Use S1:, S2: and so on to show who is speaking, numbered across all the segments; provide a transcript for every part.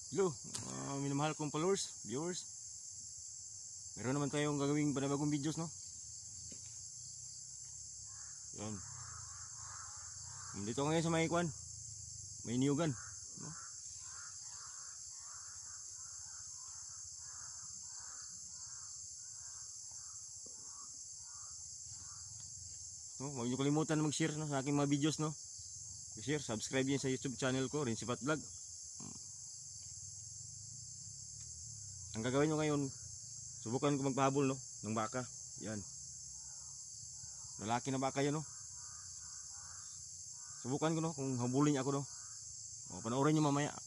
S1: Hello, minamahal kong followers, viewers. Meron naman tayong gagawing panibagong videos, no? Yan. Dito ngayon sa may kwan, may niyugan, no? No, huwag niyo kalimutan na mag-share, no, sa aking mga videos, no? I-share, subscribe niyo sa YouTube channel ko, Rinsipat Vlog. Ang gagawin nyo ngayon, subukan ko magpahabol, no, ng baka. Yan. Lalaki na baka yan, no. Subukan ko, no, kung habulin niya ako, no. O, panoorin nyo mamaya.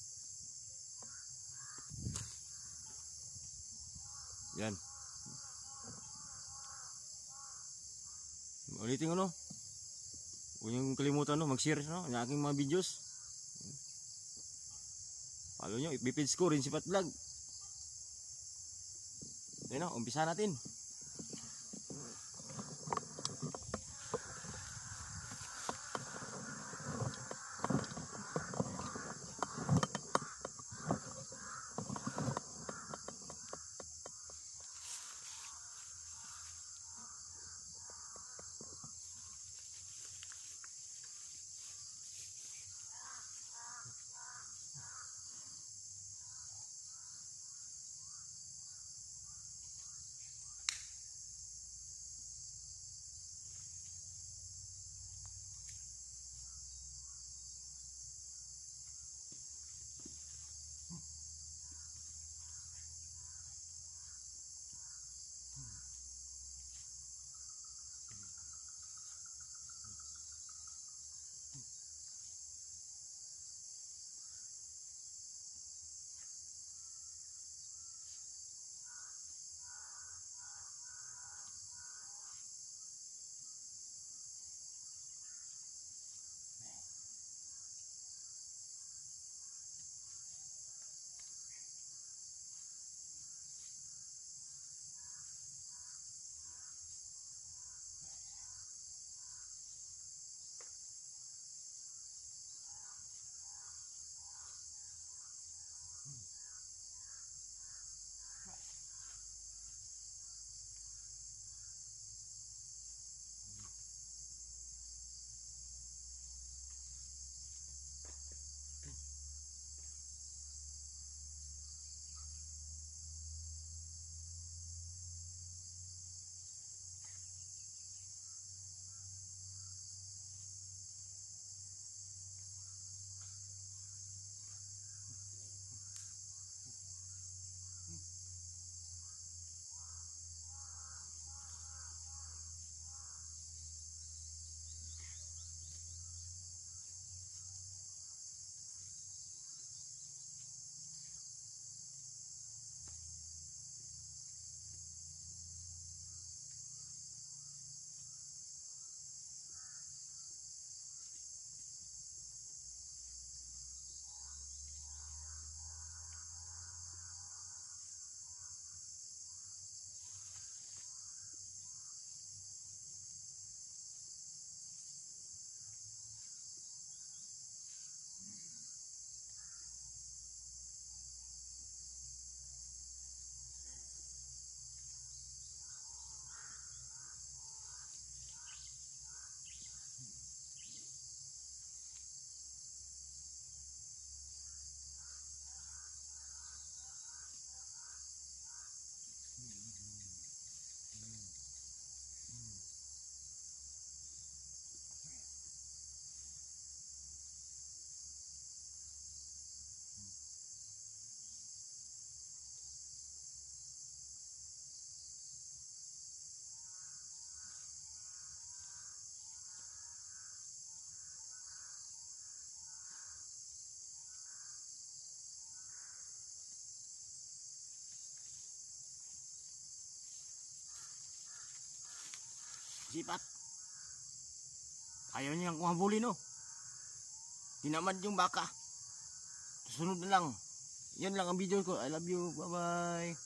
S1: Yan. Ulitin ko, no. Huwag nyo kalimutan, no, mag-share, no, ng aking mga videos. Follow nyo, FB page ko, Rinsipat Vlog. Ayun na, umpisa natin. Sipat. Ayaw niyang kumabuli, no. Tinamad yung baka. Susunod na lang. Yan lang ang video ko. I love you. Bye bye.